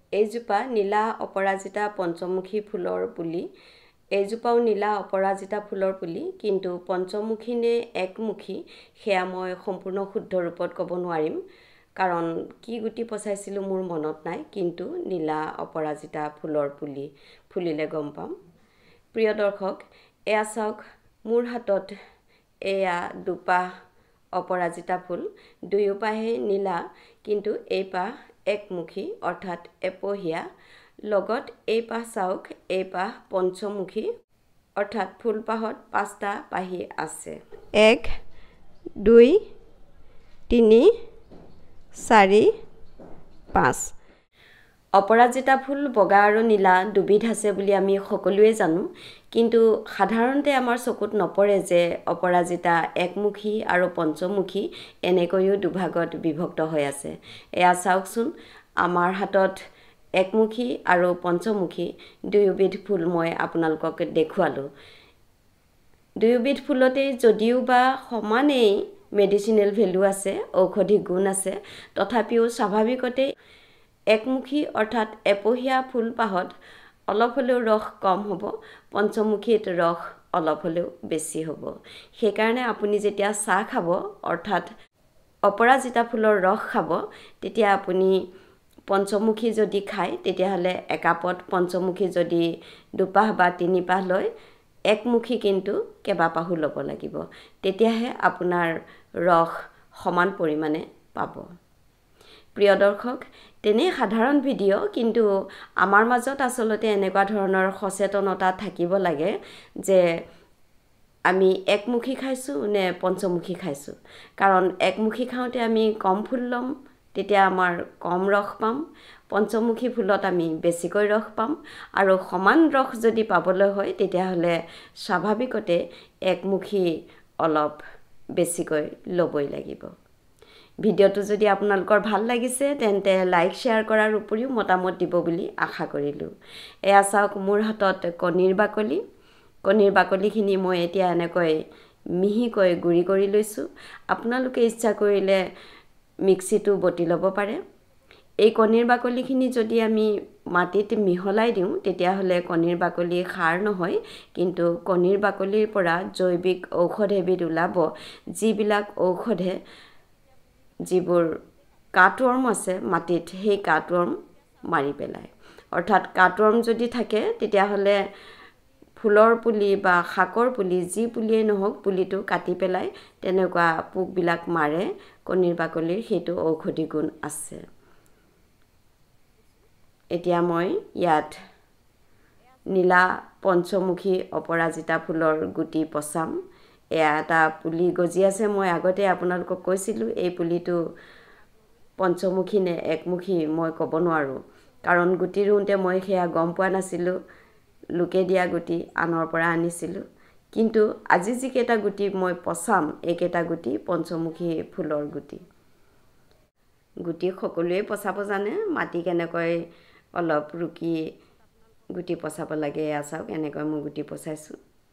এইজোপা নীলা অপৰাজিতা পঞ্চমুখী ফুলৰ পুলি এইজোপাও নীলা অপৰাজিতা ফুলৰ পুলি কিন্তু পঞ্চমুখী নে একমুখী সেয়া মই সম্পূৰ্ণ শুদ্ধ ৰূপত ক'ব নোৱাৰিম কাৰণ কি গুটি পচাইছিলোঁ মোৰ মনত নাই কিন্তু নীলা অপৰাজিতা ফুলৰ পুলি ফুলিলে গম পাম প্ৰিয় দৰ্শক এয়া চাওক মোৰ হাতত এয়া দুপাহ অপৰাজিতা ফুল দুয়োপাহে নীলা কিন্তু এই পাহ একমুখী অৰ্থাৎ এপহিয়া লগত এই পাহ চাওক এই পাহ পঞ্চমুখী অৰ্থাৎ ফুলপাহত 5টা পাহি আছে 1 2 3 4 5 অপৰাজিতা ফুল বগা আৰু নীলা দুবিধ আছে বুলি আমি সকলোৱে জানো কিন্তু সাধাৰণতে আমাৰ চকুত নপৰে যে অপৰাজিতা একমুখী আৰু পঞ্চমুখী এনেকৈও দুভাগত বিভক্ত হৈ আছে এয়া চাওকচোন আমাৰ হাতত একমুখী আৰু পঞ্চমুখী দুয়োবিধ ফুল মই আপোনালোকক দেখুৱালো দুয়োবিধ ফুলতে যদিও বা সমানেই মেডিচিনেল ভ্যালু আছে ঔষধি গুণ আছে তথাপিও স্বাভাৱিকতে একমুখী অৰ্থাৎ এপহিয়া ফুলপাহত অলপ হলেও ৰস কম হ'ব পঞ্চমুখীত ৰস অলপ হলেও বেছি হ'ব সেইকাৰণে আপুনি যেতিয়া চাহ খাব অৰ্থাৎ অপৰাজিতা ফুলৰ ৰস খাব তেতিয়া আপুনি পঞ্চমুখী যদি খায় তেতিয়াহলে একাপত পঞ্চমুখী যদি দুপাহ বা তিনিপাহ লয় একমুখী কিন্তু কেইবাপাহু ল'ব লাগিব তেতিয়াহে আপোনাৰ ৰস সমান পৰিমাণে পাব প্ৰিয় দৰ্শক তেনে সাধাৰণ ভিডিঅ' কিন্তু আমাৰ মাজত আসলতে এনেকুৱা ধৰণৰ সচেতনতা থাকিব লাগে যে আমি একমুখী খাইছো নে পঞ্চমুখী খাইছো কাৰণ একমুখী খাওঁতে আমি কম ফুল লম তেতিয়া আমাৰ কম ৰস পাম পঞ্চমুখী ফুলত আমি বেছিকৈ ৰস পাম আৰু সমান ৰস যদি পাবলৈ হয় তেতিয়াহলে স্বাভাৱিকতে একমুখী অলপ বেছিকৈ ল'বই লাগিব ভিডিঅ'টো যদি আপোনালোকৰ ভাল লাগিছে তেন্তে লাইক শেয়াৰ কৰাৰ উপৰিও মতামত দিব বুলি আশা কৰিলো এয়া চাওক মোৰ হাতত কণীৰ বাকলিখিনি মই এতিয়া এনেকৈ মিহিকৈ গুৰি কৰি লৈছো আপোনালোকে ইচ্ছা কৰিলে মিক্সিটো বটি ল'ব পাৰে এই কণীৰ বাকলিখিনি যদি আমি মাটিত মিহলাই দিওঁ তেতিয়াহলে কণীৰ বাকলি খাৰ নহয় কিন্তু কণীৰ বাকলিৰ পৰা জৈৱিক ঔষধ এবিধ ওলাব যিবিলাক ঔষধে যিবোৰ কাটৱৰ্ম আছে মাটিত সেই কাটৱৰ্ম মাৰি পেলায় অৰ্থাৎ কাটৱৰ্ম যদি থাকে তেতিয়াহলে ফুলৰ পুলি বা শাকৰ পুলি যি পুলিয়ে নহওক পুলিটো কাটি পেলাই তেনেকুৱা পোকবিলাক মাৰে কণীৰ বাকলিৰ হেতু ঔষধি গুণ আছে এতিয়া মই ইয়াত নীলা পঞ্চমুখী অপৰাজিতা ফুলৰ গুটি পচাম এয়া এটা পুলি গজি আছে মই আগতে আপোনালোকক কৈছিলো এই পুলিটো পঞ্চমুখী নে একমুখী মই ক'ব নোৱাৰো কাৰণ গুটি ৰুওঁতে মই সেয়া গম পোৱা নাছিলো লুকে দিয়া গুটি আনৰ পৰা আনিছিলো কিন্তু আজি যিকেইটা গুটি মই পচাম এইকেইটা গুটি পঞ্চমুখী ফুলৰ গুটি সকলোৱে পচাব জানে মাটি কেনেকৈ অলপ ৰুকি গুটি পচাব লাগে এয়া চাওক এনেকৈ মই গুটি পচাইছো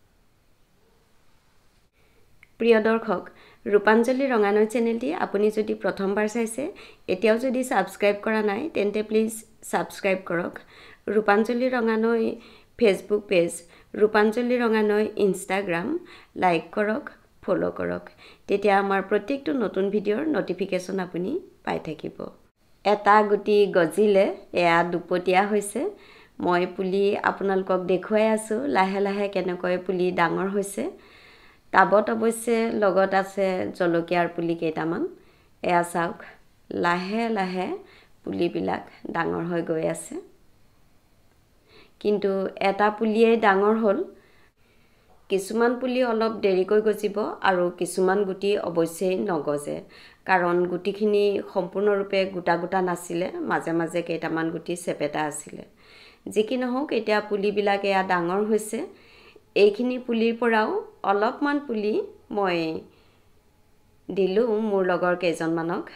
প্ৰিয় দৰ্শক ৰূপাঞ্জলি ৰঙানৈ চেনেলটি আপুনি যদি প্ৰথমবাৰ চাইছে এতিয়াও যদি সাবস্ক্ৰাইব কৰা নাই তেন্তে প্লিজ সাবস্ক্ৰাইব কৰক Rupanjali Ronganoi Facebook page Rupanjali Ronganoi Instagram like কৰক ফলো কৰক তেতিয়া আমাৰ প্ৰত্যেকটো নতুন ভিডিঅ'ৰ নটিফিকেশন আপুনি পাই থাকিব এটা গুটি গজিলে এয়া দুপটীয়া হৈছে মই পুলি আপোনালোকক দেখুৱাই আছো লাহে লাহে কেনেকৈ পুলি ডাঙৰ হৈছে টাবত অৱশ্যে লগত আছে জলকীয়াৰ পুলি কেইটামান এয়া চাওক লাহে লাহে পুলিবিলাক ডাঙৰ হৈ গৈ আছে কিন্তু এটা পুলিয়ে ডাঙৰ হ'ল কিছুমান পুলি অলপ দেৰিকৈ গজিব আৰু কিছুমান গুটি অৱশ্যেই নগজে কাৰণ গুটিখিনি সম্পূৰ্ণৰূপে গোটা নাছিলে মাজে মাজে কেইটামান গুটি চেপেটা আছিলে যিকি নহওক এতিয়া পুলিবিলাক এয়া ডাঙৰ হৈছে এইখিনি পুলিৰ পৰাও অলপমান পুলি মই দিলো মোৰ লগৰ কেইজনমানক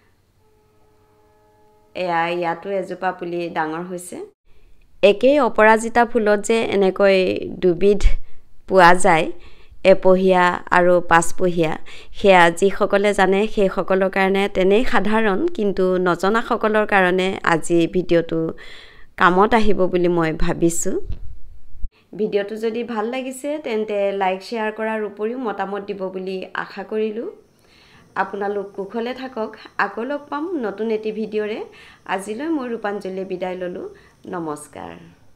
এয়া ইয়াতো এজোপা পুলি ডাঙৰ হৈছে একেই অপৰাজিতা ফুলত যে এনেকৈ দুবিধ পোৱা যায় এপহীয়া আৰু পাঁচপহীয়া সেয়া যিসকলে জানে সেইসকলৰ কাৰণে তেনেই সাধাৰণ, কিন্তু নজনাসকলৰ কাৰণে আজি ভিডিঅ'টো কামত আহিব বুলি মই ভাবিছোঁ। ভিডিঅ'টো যদি ভাল লাগিছে তেন্তে লাইক শ্বেয়াৰ কৰাৰ উপৰিও মতামত দিব বুলি আশা কৰিলোঁ। আপোনালোক কুশলে থাকক। আকৌ লগ পাম নতুন এটি ভিডিঅ'ৰে। আজিলৈ মই ৰূপাঞ্জলিয়ে বিদায় ল'লোঁ। নমস্কাৰ।